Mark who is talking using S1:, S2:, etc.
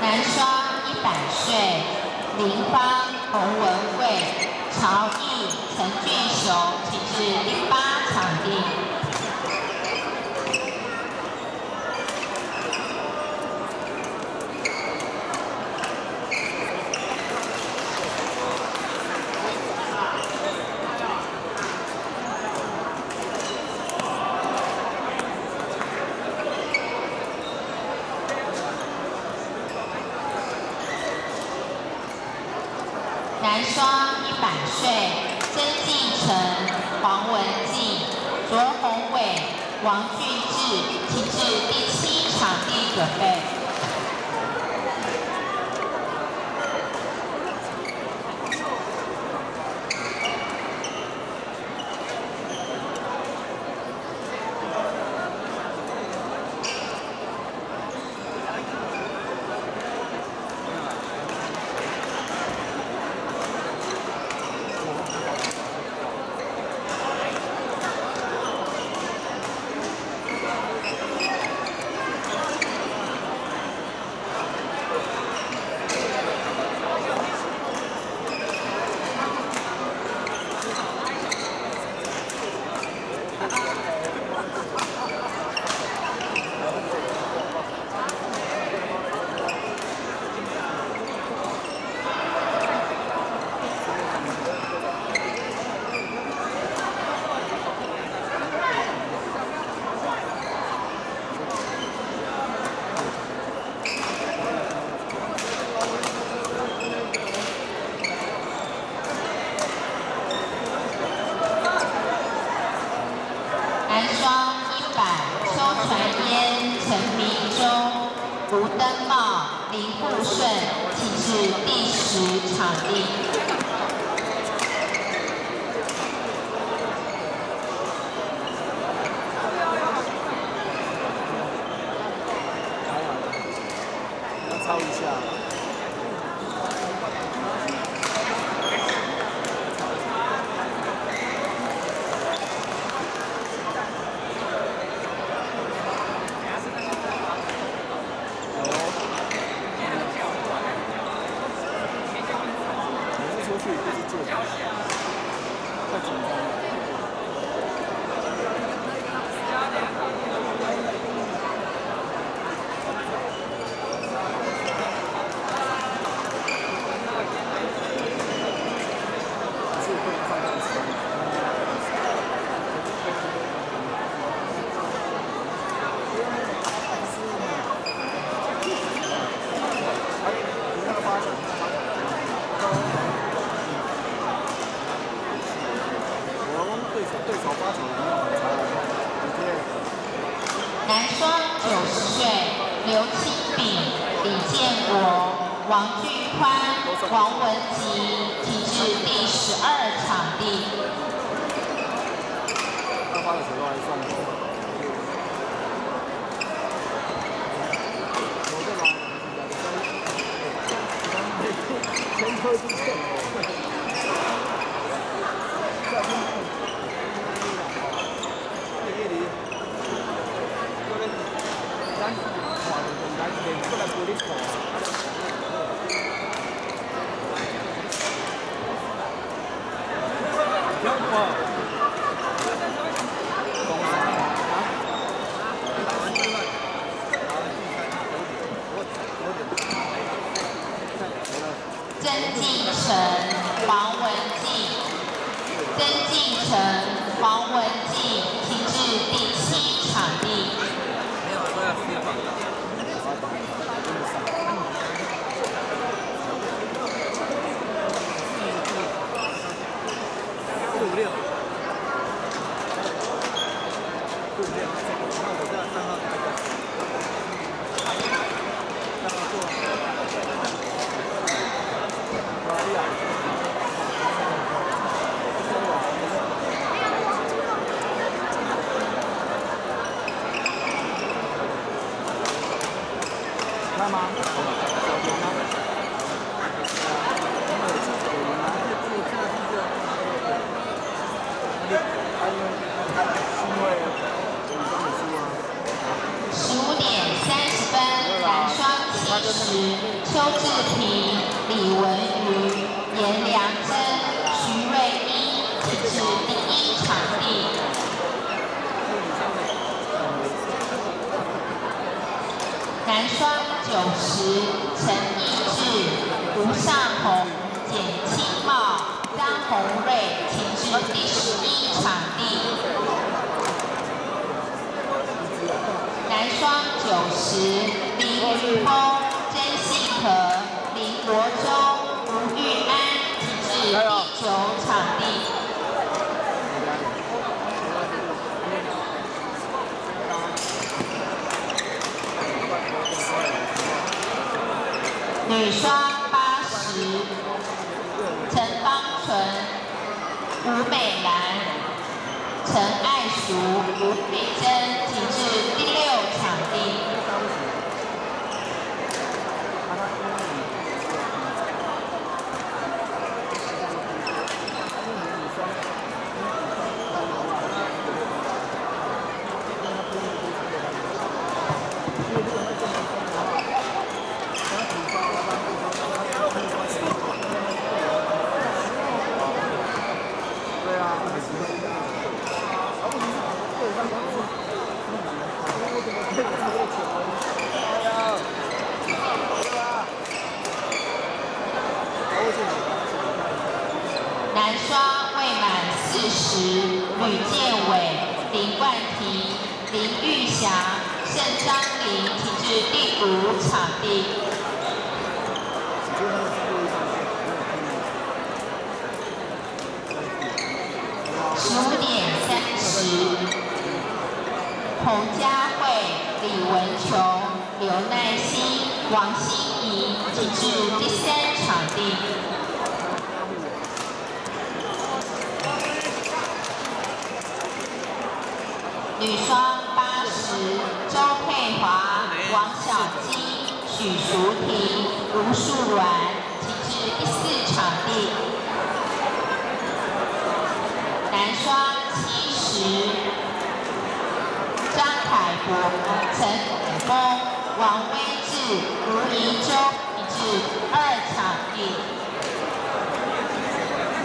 S1: 男双100岁，林芳、洪文慧、曹毅、陈俊雄，请至第8场地。 男双100岁，曾纪成、黄文纪、卓宏伟、王俊志，请至第7场地准备。 男双100，邱传嫣、陈明忠、吴登茂、林富顺，请至第10场地。
S2: 要抄一下。 太紧张了。是会快到10。对手8球
S1: 男双90岁，刘清炳、李建国、王俊宽、王文吉，请至第12场地。
S2: 他发的球都还算多。我这把前车之鉴。
S1: 曾纪成、黄文纪，曾纪成、黄文纪，请至第7场地。
S3: 没有，都要4放。456。那我这3号开的。3号做。
S2: 看吗？
S1: 15点30分，男双7 时，邱志平、李文瑜、严良珍、徐瑞英请至第一场地。男双90，陈义志、吴尚宏、简清茂、张宏瑞请至第11场地。男双90，林玉峰、曾信和、林国忠、吴玉安请至第9场地。女双80，陈芳纯、吴美兰、陈爱淑、吴美珍请至第6场地。男双未满40，吕建伟、林冠廷、林玉祥、盛章林请至第5场地。15点30，洪佳慧、李文琼、刘奈欣、王心怡请至第3场地。女双80，周佩华、王小金、许淑婷、吴树鸾请至第4场地。男双70，张凯博、陈凯峰、王威志、吴怡洲请至2场地。